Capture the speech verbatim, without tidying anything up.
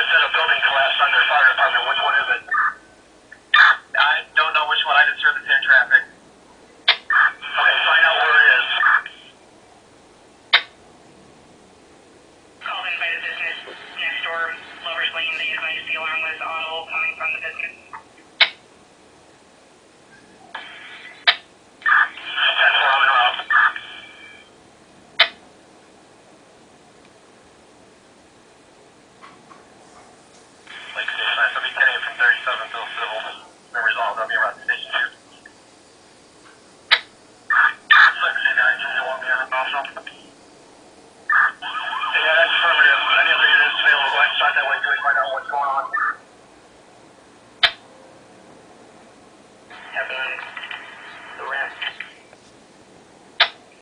said a building collapsed on their fire department. Which one is it? I don't know which one. I didn't serve the same traffic. Okay, find out where it is. Called in by the business next door, Lover's Lane. They advised the alarm was audible coming from the business.